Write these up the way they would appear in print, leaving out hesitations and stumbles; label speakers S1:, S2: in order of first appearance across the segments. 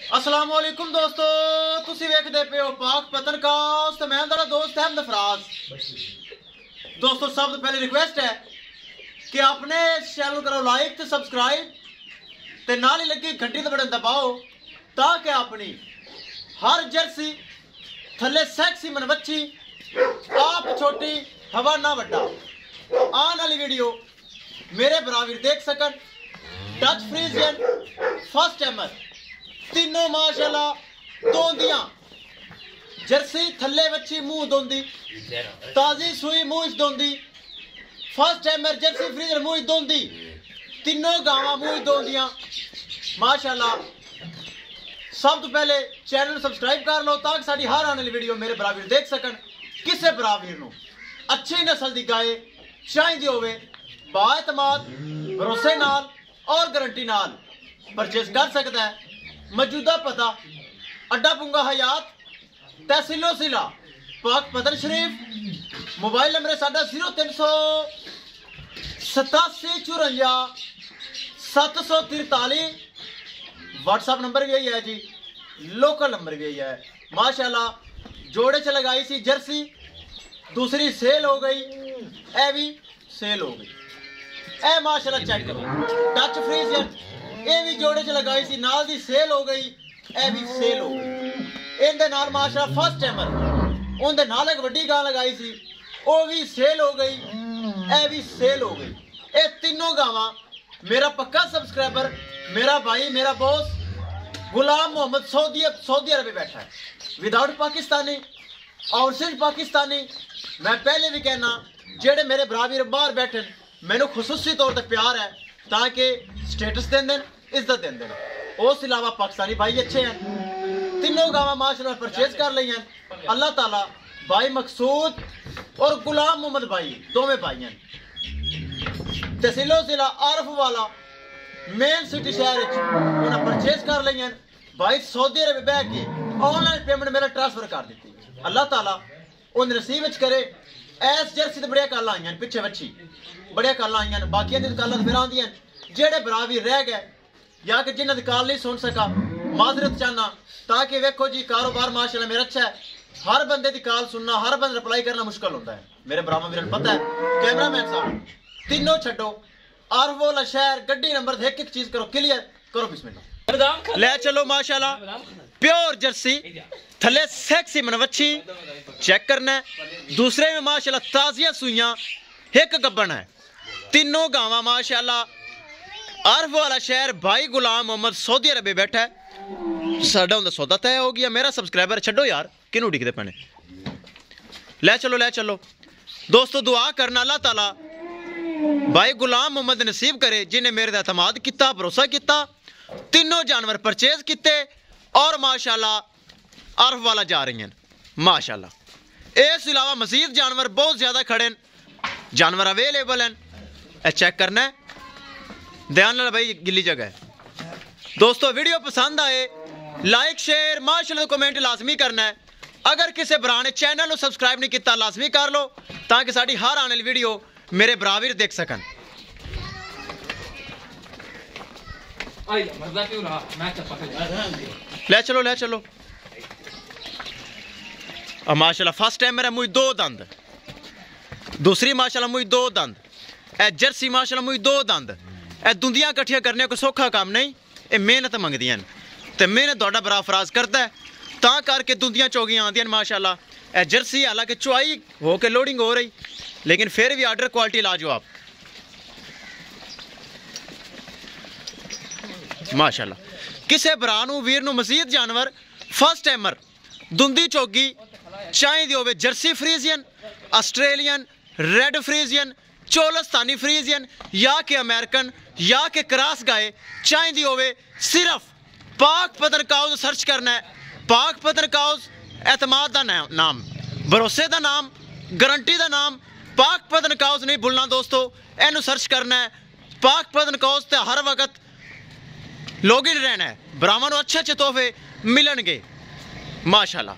S1: अस्सलाम वालेकुम दोस्तों, तुसी वेखदे पे हो पाक पतनकास्ट। मैं तेरा दोस्त अहमद फराज। दोस्तों सब तो पहले रिक्वेस्ट है कि अपने चैनल करो लाइक ते सब्सक्राइब ते नाल ही लगी घंटी ते बटन दबाओ ताकि अपनी हर जर्सी थल्ले सेक्सी मनवच्छी आप छोटी हवा ना वड्डा आने वाली वीडियो मेरे बराबर देख सकन। टच फ्रीजियन फर्स्ट टाइमर तीनों माशाल्लाह दोंदियां जर्सी थल्ले बच्ची मुंह दोंदी ताजी सुई मुंह दोंदी फर्स्ट टाइमर जर्सी फ्रीजर मुंह दोंदी तीनों गावां मुंह दोंदियां माशाल्लाह। सब तो पहले चैनल सब्सक्राइब कर लो ताकि साडी हर आने वाली वीडियो मेरे बराबर देख सकन। किसे बराबर नूं अच्छी नस्ल दी गाय चाहिदी होवे बाएतमाद भरोसे नाल और गारंटी नाल परचेज कर सकता है। मौजूदा पता अड्डा पुंगा हयात तहसीलो सिला पाक पतन शरीफ। मोबाइल नंबर है साडा 0387 743। व्हाट्सएप नंबर भी यही है जी, लोकल नंबर भी यही है माशाल्लाह। जोड़े च लगाई सी जर्सी, दूसरी सेल हो गई, ए भी सेल हो गई। ए माशाल्लाह चेक करो टच फ्रीजियन ਇਹ ਵੀ ਜੋੜੇ ਚ ਲਗਾਈ ਸੀ ਨਾਲ ਦੀ ਸੇਲ ਹੋ ਗਈ, ਇਹ ਵੀ ਸੇਲ ਹੋ ਗਈ। ਇਹਦੇ ਨਾਲ ਮਾਸ਼ਾਅੱਲਾ ਫਸਟ ਟਾਈਮਰ ਉਹਦੇ ਨਾਲ ਇੱਕ ਵੱਡੀ ਗਾਂ ਲਗਾਈ ਸੀ ਉਹ ਵੀ ਸੇਲ ਹੋ ਗਈ, ਇਹ ਵੀ ਸੇਲ ਹੋ ਗਈ। ਇਹ ਤਿੰਨੋਂ ਗਾਵਾਂ ਮੇਰਾ ਪੱਕਾ ਸਬਸਕ੍ਰਾਈਬਰ मेरा भाई मेरा boss Ghulam Mohammad Saudi Arab बैठा है विदाउट पाकिस्तानी और सिर्फ पाकिस्तानी। मैं पहले भी कहना जेड़े मेरे बराबर बाहर बैठे मैनू खसूसी तौर पर प्यार है ताकि स्टेटस दें इज्जत दें। उस अलावा पाकिस्तानी भाई अच्छे हैं। तीनों गावां माशाल्लाह परचेज कर ली हैं। अल्लाह ताला भाई मकसूद और गुलाम मोहम्मद भाई दोवें भाई हैं। तहसीलो जिला आरफ वाला मेन सिटी शहर उन्हें परचेज कर ली हैं। भाई सऊदी अरब बह के ऑनलाइन पेमेंट मेरा ट्रांसफर कर दी। अल्लाह ताला उन नसीब करे। ऐस जर्सी तो बड़िया कल आई पिछे बच्ची बड़िया कल आई बाकी कल फिर आदि जेड़े बराबर रह गए या कि जिन्हें कल नहीं सुन सका माजरत चाहना ताकि वेखो जी कारोबार माशाल्लाह मेरा अच्छा है। हर बंदे की कॉल सुनना हर बंद रिप्लाई करना मुश्किल होता है। मेरे बराबर मेरे पता है। कैमरामैन साहब तीनों छो आरवोला शहर गड्डी नंबर एक एक चीज करो क्लियर करो बिस्मिल्लाह ले चलो माशाल्लाह। प्योर जर्सी थले सेक्सी मनवच्छी चेक करना है। दूसरे में माशाल्लाह ताजिया सुइयां एक गब्बन है। तीनों गावां माशाल्लाह आरफ वाला शहर भाई गुलाम मोहम्मद सऊदी अरब बैठा है। साडा उनका सौदा तय हो गया। मेरा सब्सक्राइबर छड्डो यार किनू डिगदे पैने ले चलो दोस्तों दुआ करना अल्लाह ताला भाई गुलाम मोहम्मद नसीब करे जिन्हें मेरे एतमाद किया भरोसा किया। तीनों जानवर परचेज किते और माशाल्लाह आरफ वाला जा रही हैं माशाल्लाह। इस अलावा मजीद जानवर बहुत ज्यादा खड़े हैं, जानवर अवेलेबल हैं। चेक करना है ध्यान नाल भाई गिली जगह है। दोस्तों वीडियो पसंद आए लाइक शेयर माशाल्लाह कमेंट लाजमी करना है। अगर किसी भरा ने चैनल को सब्सक्राइब नहीं किया लाजमी कर लो ताकि साड़ी हर आने वाली वीडियो मेरे बराबर देख सकन। ले चलो माशाल्लाह फर्स्ट टाइम मेरा मुझ दो दंद, दूसरी माशाल्लाह मुझ दो दंद, ए जर्सी माशाल्लाह मुझ दो दंद। ए दुंदियां कट्ठियां करने कोई सौखा काम नहीं, ये मेहनत मंगदियां ते मेहनत तुहाडा बड़ा फराज करता है तां करके दुंदियां चौगियां आंदियां माशाल्लाह। ए जर्सी हालांकि चुआई हो के लोडिंग हो रही लेकिन फिर भी आर्डर क्वालिटी लाजवाब माशाल्लाह। किसे भरा नूं वीर नूं मजीद जानवर फर्स्ट टाइमर दुंदी चौगी चाहिदी होवे jersey Friesian Australian red Friesian Cholistani Friesian या कि अमेरिकन या कि क्रॉस गाय चाहिदी होवे सिर्फ पाक पतन काउज सर्च करना है। पाक पतन काउज एतमाद का नाम भरोसे का नाम गारंटी का नाम पाक पतन काउज नहीं भूलना दोस्तों। इनू सर्च करना है पाक पतन काउज ते हर वक्त लॉगिन रहना है। भरावां नूं अच्छे अच्छे तोहफे मिलणगे माशाल्लाह।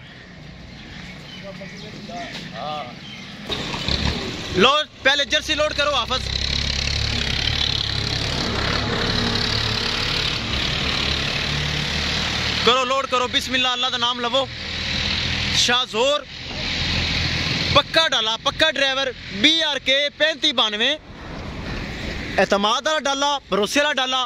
S1: लो पहले जर्सी लोड करो हाफज। کرو لوڈ کرو بسم اللہ اللہ دا نام لو شاہ زور پکا ڈالا پکا ڈرائیور BRK 3592 اعتماد والا ڈالا بھروسے والا ڈالا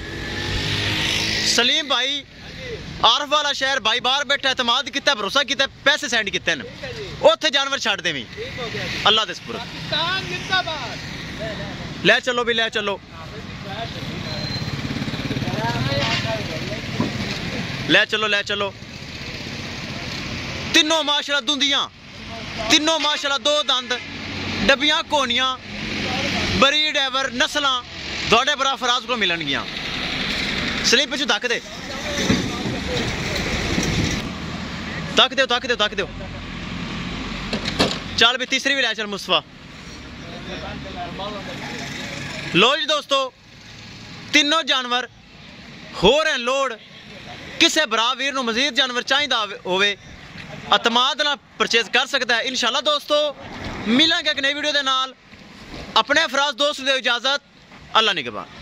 S1: سلیم بھائی عارف والا شہر بھائی باہر بیٹھا اعتماد کیتا بھروسہ کیتا پیسے سینڈ کیتے ہیں اوتھے جانور چھڑ دے وی اللہ دے سپرد لے چلو بھی لے چلو لے چلو لے چلو تینوں ماشاءاللہ دندیاں تینوں ماشاءاللہ دو دند ڈبیاں کونیاں بری ڈیور نسلاں دوڑے برا فراز کو ملن گیاں سلیم پچھو تک دے تک دیو تک دیو تک دیو چال بھی تیسری بھی لے چل مصطفیٰ لو جی دوستو تینوں جانور ہو رہے ہیں لوڈ کسے برا ویر نو مزید جانور چاہیدہ ہوئے اعتماد نہ پرچیز کر سکتا ہے انشاءاللہ دوستو ملیں گے ایک نئی ویڈیو دے نال اپنے افراز دوست دے اجازت اللہ نگہبان